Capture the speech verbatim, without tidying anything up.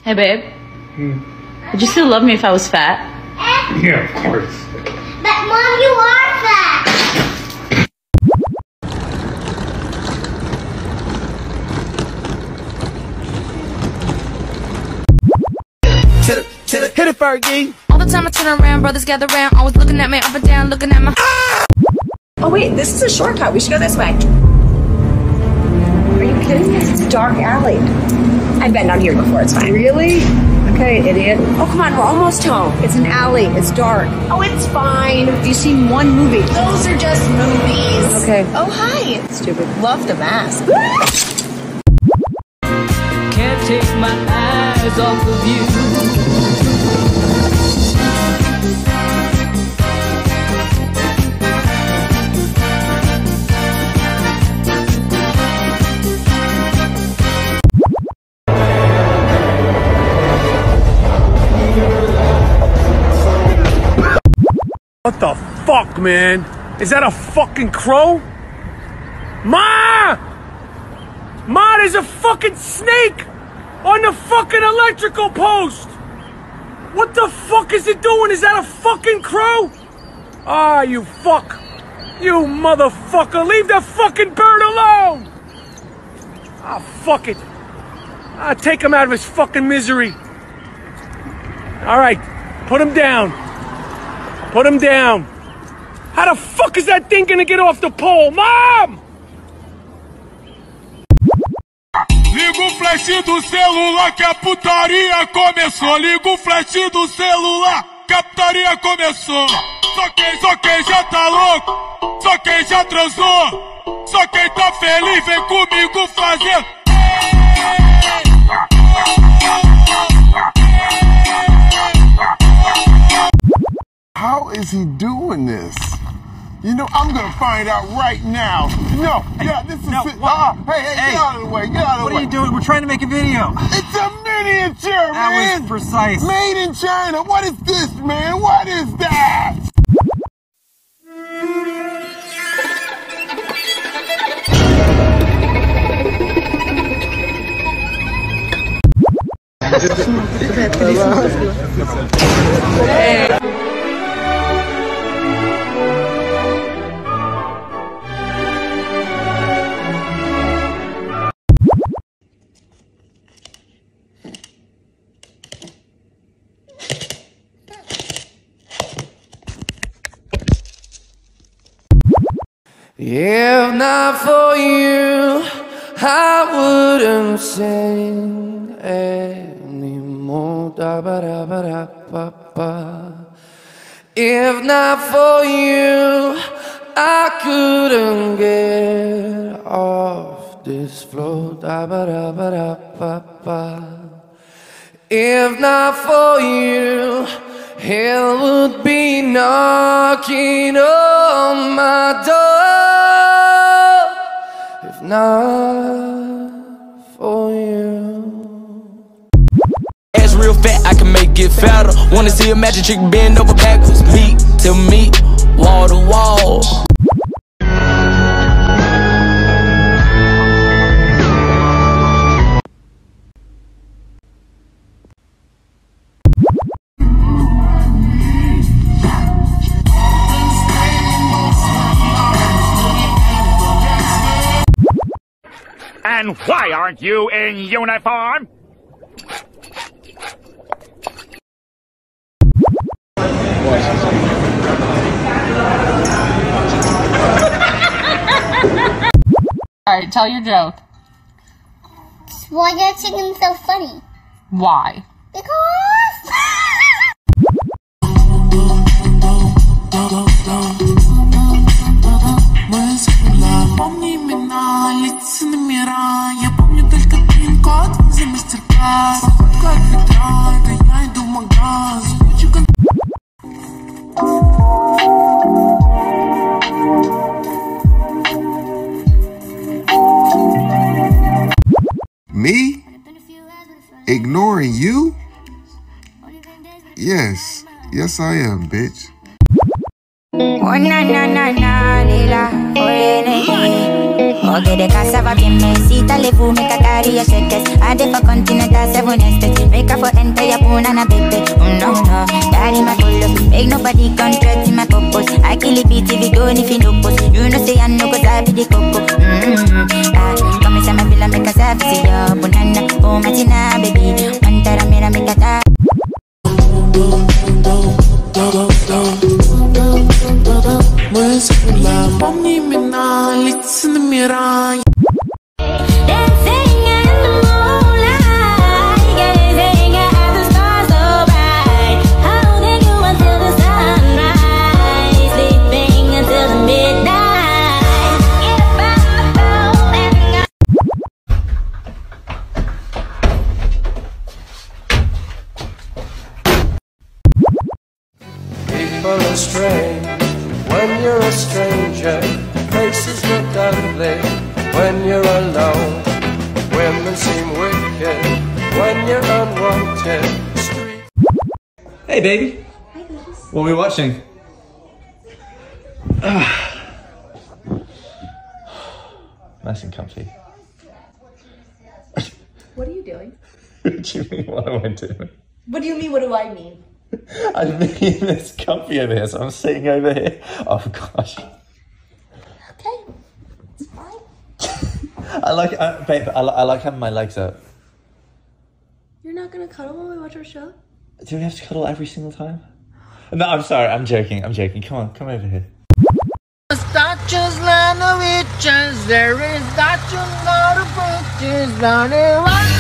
Hey, babe. Hmm. Would you still love me if I was fat? Yeah, of course. But, Mom, you are fat. Hit it, hit it, hit it, Fergie. All the time I turn around, brothers gather around, always looking at me up and down, looking at my. Oh wait, this is a shortcut. We should go this way. Are you kidding me? It's a dark alley. I've been down here before. It's fine. Really? Okay, idiot. Oh come on, we're almost home. It's an alley. It's dark. Oh, it's fine. You've seen one movie. Those are just movies. Okay. Oh hi. Stupid. Love the mask. Can't take my eyes off of you. What the fuck, man? Is that a fucking crow? Ma! Ma, there's a fucking snake on the fucking electrical post! What the fuck is it doing? Is that a fucking crow? Ah, you fuck. You motherfucker. Leave that fucking bird alone! Ah, fuck it. Ah, take him out of his fucking misery. Alright, put him down. Put him down. How the fuck is that thing gonna get off the pole? Mom! Liga o flash do celular que a putaria começou. Liga o flash do celular que a putaria começou. Só quem, só quem já tá louco, só quem já transou, só quem tá feliz vem comigo fazer. How is he doing this? You know, I'm gonna find out right now. No, yeah, this is no, it. Uh, hey, hey, hey, get out of the way, get out of the what way. What are you doing? We're trying to make a video. It's a miniature, that man. That was precise. Made in China. What is this, man? What is that? Hey. If not for you, I wouldn't sing anymore. Da ba da ba da ba ba. If not for you, I couldn't get off this floor. Da ba da ba da ba ba. If not for you, hell would be knocking on my door. If not for you. Ass real fat, I can make it fatter. Wanna see a magic trick bend over backwards. Meat to meat, wall to wall. And why aren't you in uniform? Alright, tell your joke. Why are chickens so funny? Why? Because... Me? Ignoring you? Yes. Yes, I am, bitch. Oh na na na na, lila, oh Oge de casa va bien mesita, le fu make a carry a shekes. I dey for continental seven estates. Make her for enter ya puna na baby. Oh no no, daddy my color. Make nobody contract in my purpose. I kill it beat if you don't if you no post. You know say I know cause I be the coco. Mm-hmm. Ah, come and say my villa make a service yo. Banana, oh matina baby. Mantara mera make a ta. Помни меня, лица на мира. People are strange when you're a stranger. Faces look ugly when you're alone. Women seem wicked when you're unwanted. Hey baby. Hi guys. What are we watching? Nice and comfy. What are you doing? What do you mean, what am I doing? What do you mean, what do I mean? I mean, it's comfy over here, so I'm sitting over here. Oh gosh. Okay, it's fine. I like, uh, babe, I, li I like having my legs up. You're not gonna cuddle while we watch our show? Do we have to cuddle every single time? No, I'm sorry, I'm joking, I'm joking. Come on, come over here. Statues, land of witches, there is that you know the bridges, running around.